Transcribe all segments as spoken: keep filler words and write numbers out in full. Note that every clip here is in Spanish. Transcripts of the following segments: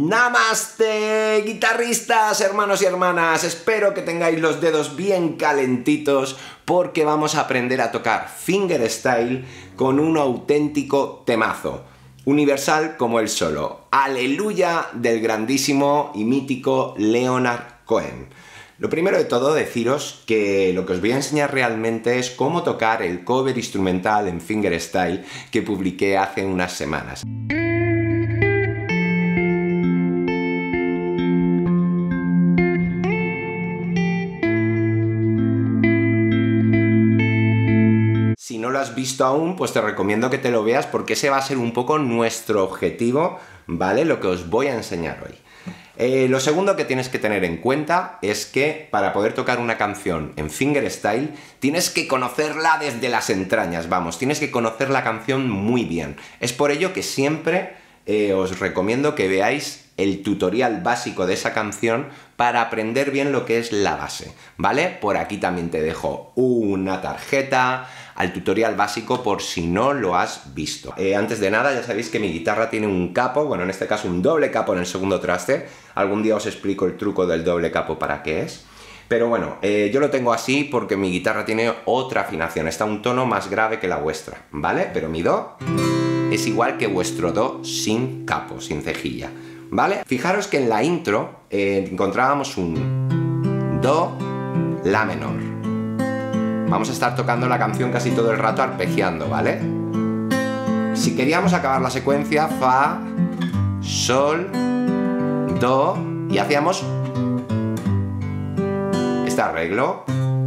Namaste, guitarristas, hermanos y hermanas. Espero que tengáis los dedos bien calentitos porque vamos a aprender a tocar fingerstyle con un auténtico temazo, universal como el solo. Aleluya del grandísimo y mítico Leonard Cohen. Lo primero de todo, deciros que lo que os voy a enseñar realmente es cómo tocar el cover instrumental en fingerstyle que publiqué hace unas semanas. Si no lo has visto aún, pues te recomiendo que te lo veas porque ese va a ser un poco nuestro objetivo, ¿vale? Lo que os voy a enseñar hoy. Eh, lo segundo que tienes que tener en cuenta es que para poder tocar una canción en fingerstyle tienes que conocerla desde las entrañas, vamos, tienes que conocer la canción muy bien. Es por ello que siempre eh, os recomiendo que veáis el tutorial básico de esa canción para aprender bien lo que es la base, ¿vale? Por aquí también te dejo una tarjeta al tutorial básico por si no lo has visto. Eh, antes de nada, ya sabéis que mi guitarra tiene un capo, bueno, en este caso un doble capo en el segundo traste. Algún día os explico el truco del doble capo para qué es. Pero bueno, eh, yo lo tengo así porque mi guitarra tiene otra afinación, está un tono más grave que la vuestra, ¿vale? Pero mi do es igual que vuestro do sin capo, sin cejilla, ¿vale? Fijaros que en la intro eh, encontrábamos un do, la menor. Vamos a estar tocando la canción casi todo el rato arpegiando, ¿vale? Si queríamos acabar la secuencia, fa, sol, do, y hacíamos este arreglo.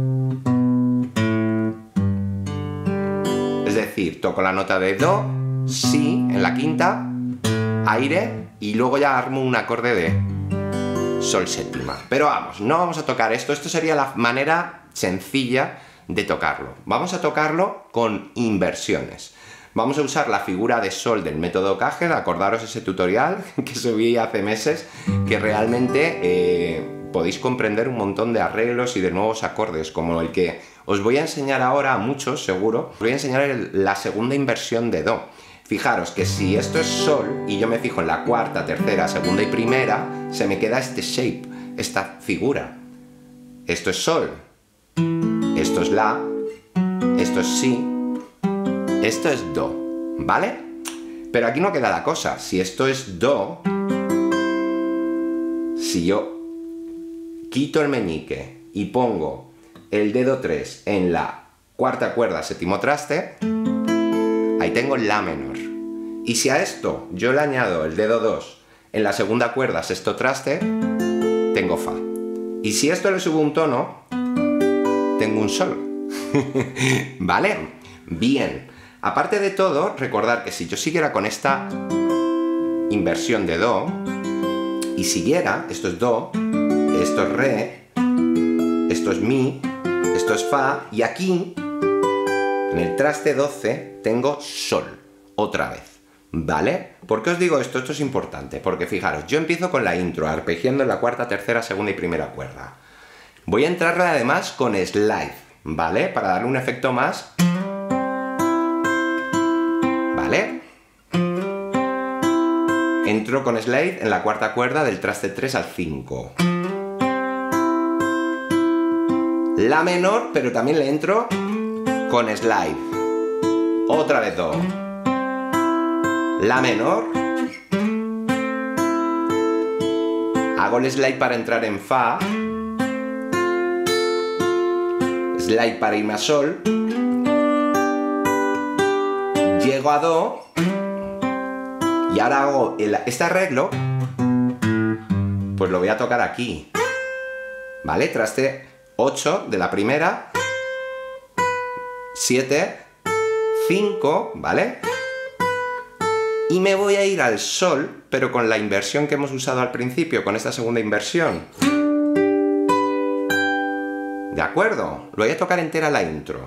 Es decir, toco la nota de do, si en la quinta, aire, y luego ya armo un acorde de sol séptima. Pero vamos, no vamos a tocar esto, esto sería la manera sencilla de tocarlo. Vamos a tocarlo con inversiones. Vamos a usar la figura de sol del método Caged, acordaros ese tutorial que subí hace meses, que realmente eh, podéis comprender un montón de arreglos y de nuevos acordes, como el que os voy a enseñar ahora a muchos, seguro. Os voy a enseñar el, la segunda inversión de do. Fijaros que si esto es sol y yo me fijo en la cuarta, tercera, segunda y primera, se me queda este shape, esta figura. Esto es sol. Esto es la, esto es si, esto es do, ¿vale? Pero aquí no queda la cosa. Si esto es do, si yo quito el meñique y pongo el dedo tres en la cuarta cuerda, séptimo traste, ahí tengo la menor. Y si a esto yo le añado el dedo dos en la segunda cuerda, sexto traste, tengo fa. Y si esto le subo un tono, tengo un sol. ¿Vale? Bien. Aparte de todo, recordar que si yo siguiera con esta inversión de do y siguiera, esto es do, esto es re, esto es mi, esto es fa, y aquí, en el traste doce, tengo sol, otra vez. ¿Vale? ¿Por qué os digo esto? Esto es importante, porque fijaros, yo empiezo con la intro, arpegiando en la cuarta, tercera, segunda y primera cuerda. Voy a entrarle además con slide, ¿vale? Para darle un efecto más. ¿Vale? Entro con slide en la cuarta cuerda del traste tres al cinco. La menor, pero también le entro con slide. Otra vez do. La menor. Hago el slide para entrar en fa. Slide para irme a sol, llego a do y ahora hago el, este arreglo, pues lo voy a tocar aquí, ¿vale? Traste ocho de la primera, siete, cinco, ¿vale? Y me voy a ir al sol, pero con la inversión que hemos usado al principio, con esta segunda inversión. ¿De acuerdo? Lo voy a tocar entera la intro.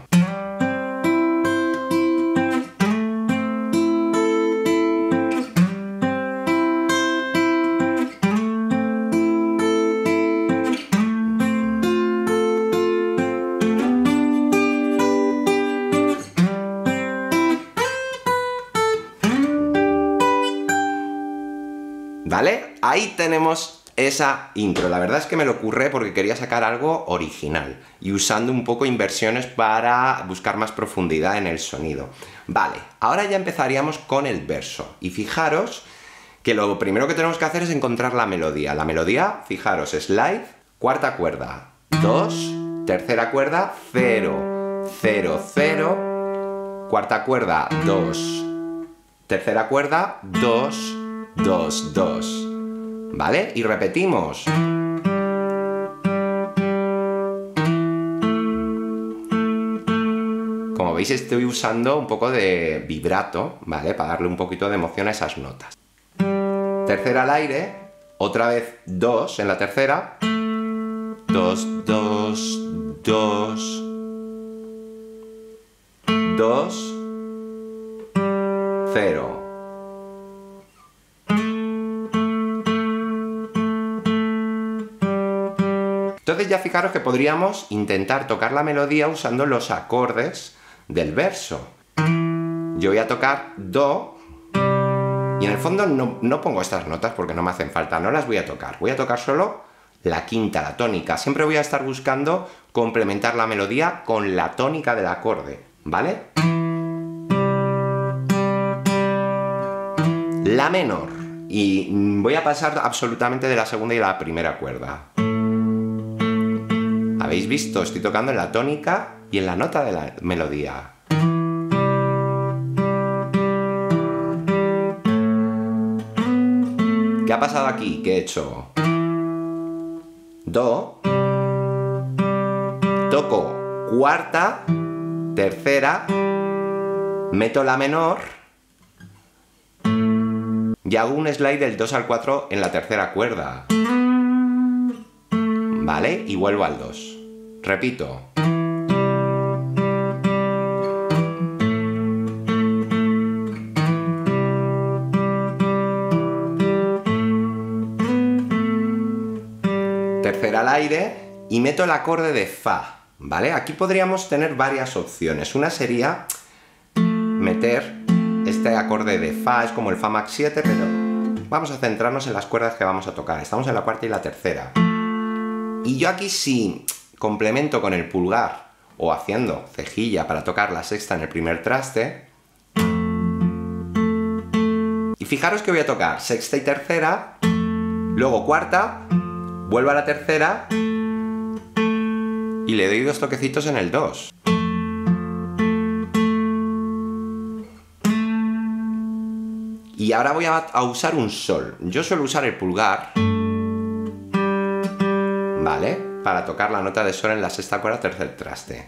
¿Vale? ¿Vale? Ahí tenemos esa intro. La verdad es que me lo curré porque quería sacar algo original y usando un poco inversiones para buscar más profundidad en el sonido. Vale, ahora ya empezaríamos con el verso. Y fijaros que lo primero que tenemos que hacer es encontrar la melodía. La melodía, fijaros, slide, cuarta cuerda, dos, tercera cuerda, cero, cero, cero, cuarta cuerda, dos, tercera cuerda, dos, dos, dos. ¿Vale? Y repetimos. Como veis, estoy usando un poco de vibrato, ¿vale? Para darle un poquito de emoción a esas notas. Tercera al aire, otra vez dos en la tercera. Dos, dos, dos. Dos, cero. Entonces ya fijaros que podríamos intentar tocar la melodía usando los acordes del verso. Yo voy a tocar do y en el fondo no, no pongo estas notas porque no me hacen falta, no las voy a tocar. Voy a tocar solo la quinta, la tónica. Siempre voy a estar buscando complementar la melodía con la tónica del acorde, ¿vale? La menor. Y voy a pasar absolutamente de la segunda y la primera cuerda. ¿Habéis visto? Estoy tocando en la tónica y en la nota de la melodía. ¿Qué ha pasado aquí? ¿Qué he hecho? Do. Toco cuarta, tercera, meto la menor y hago un slide del dos al cuatro en la tercera cuerda. ¿Vale? Y vuelvo al dos. Repito. Tercera al aire y meto el acorde de fa, ¿vale? Aquí podríamos tener varias opciones. Una sería meter este acorde de fa, es como el fa max siete, pero vamos a centrarnos en las cuerdas que vamos a tocar. Estamos en la cuarta y la tercera. Y yo aquí sí complemento con el pulgar o haciendo cejilla para tocar la sexta en el primer traste. Y fijaros que voy a tocar sexta y tercera, luego cuarta, vuelvo a la tercera y le doy dos toquecitos en el dos. Y ahora voy a, a usar un sol. Yo suelo usar el pulgar, ¿vale? Para tocar la nota de sol en la sexta cuerda, tercer traste.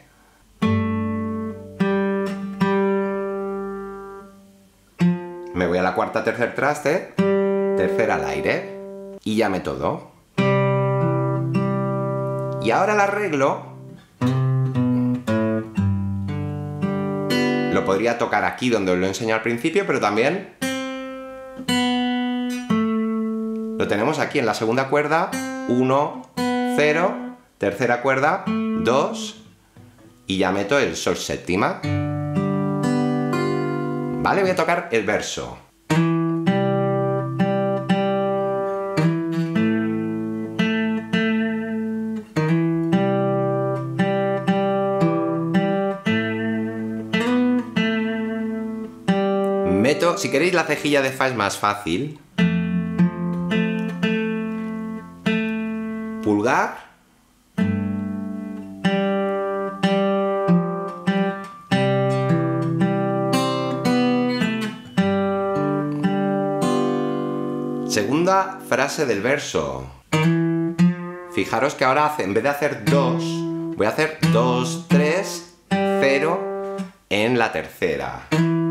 Me voy a la cuarta, tercer traste, tercera al aire y ya meto do. Y ahora el arreglo lo podría tocar aquí donde os lo he enseñado al principio, pero también lo tenemos aquí en la segunda cuerda, uno, cero, tercera cuerda, dos y ya meto el sol séptima. Vale, voy a tocar el verso. Meto, si queréis la cejilla de fa es más fácil. Pulgar. Segunda frase del verso. Fijaros que ahora hace, en vez de hacer dos, voy a hacer dos, tres, cero en la tercera.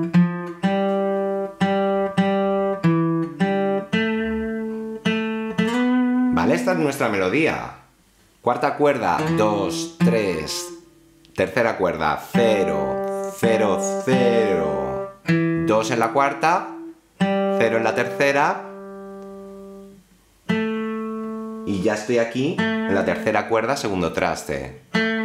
Vale, esta es nuestra melodía. Cuarta cuerda, dos, tres, tercera cuerda, cero, cero, cero, dos en la cuarta, cero en la tercera. Y ya estoy aquí en la tercera cuerda, segundo traste.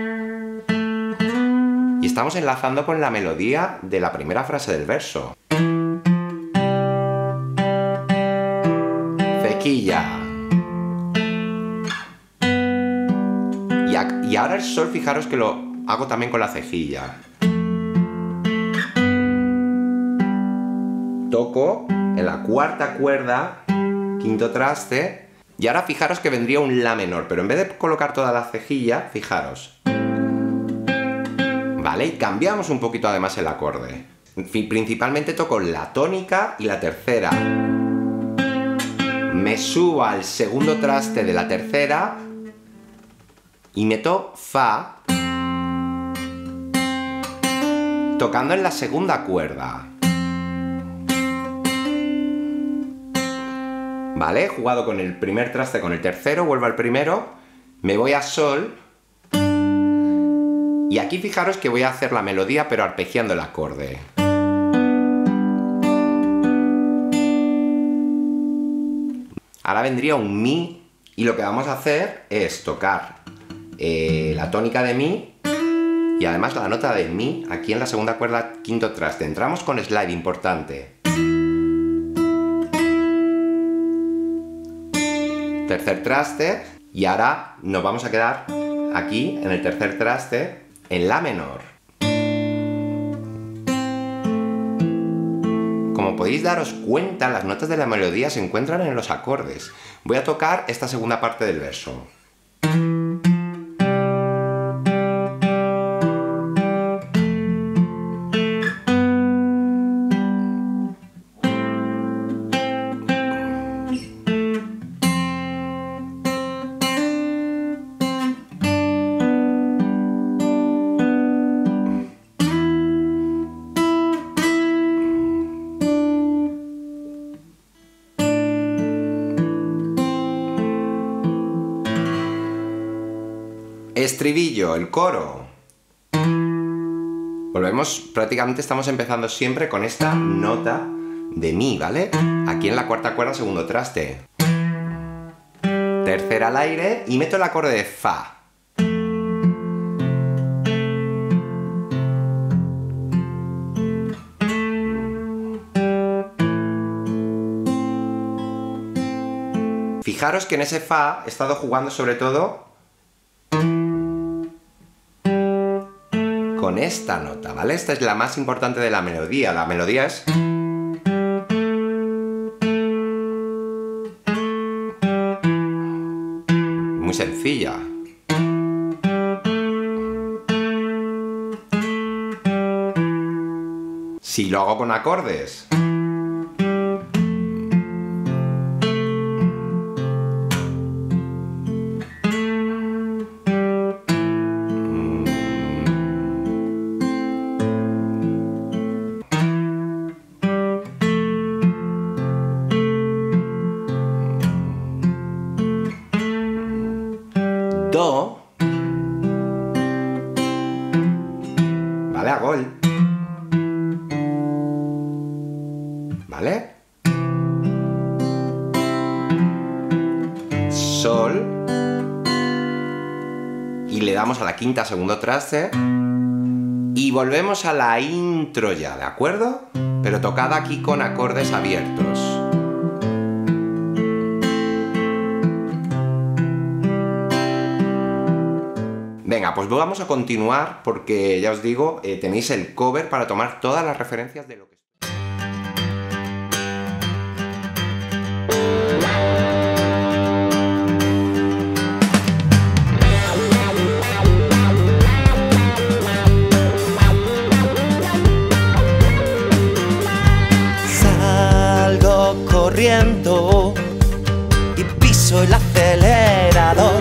Y estamos enlazando con la melodía de la primera frase del verso. cejilla. Y, a, y ahora el sol, fijaros que lo hago también con la cejilla. Toco en la cuarta cuerda, quinto traste, y ahora fijaros que vendría un la menor, pero en vez de colocar toda la cejilla, fijaros. ¿Vale? Y cambiamos un poquito además el acorde. Principalmente toco la tónica y la tercera. Me subo al segundo traste de la tercera y meto fa, tocando en la segunda cuerda. ¿Vale? He jugado con el primer traste con el tercero, vuelvo al primero, me voy a sol, y aquí fijaros que voy a hacer la melodía pero arpegiando el acorde. Ahora vendría un mi, y lo que vamos a hacer es tocar eh, la tónica de mi y además la nota de mi aquí en la segunda cuerda, quinto traste. Entramos con slide, importante. Tercer traste, y ahora nos vamos a quedar aquí en el tercer traste en la menor. Como podéis daros cuenta, las notas de la melodía se encuentran en los acordes. Voy a tocar esta segunda parte del verso. Estribillo, el coro. Volvemos, prácticamente estamos empezando siempre con esta nota de mi, ¿vale? Aquí en la cuarta cuerda, segundo traste. Tercera al aire y meto el acorde de fa. Fijaros que en ese fa he estado jugando sobre todo con esta nota, ¿vale? Esta es la más importante de la melodía. La melodía es... muy sencilla. Si lo hago con acordes... Do, ¿vale? Hago el, ¿vale? Sol, y le damos a la quinta, segundo traste, y volvemos a la intro ya, ¿de acuerdo? Pero tocada aquí con acordes abiertos. Venga, pues vamos a continuar porque ya os digo, eh, tenéis el cover para tomar todas las referencias de lo que... Salgo corriendo y piso el acelerador.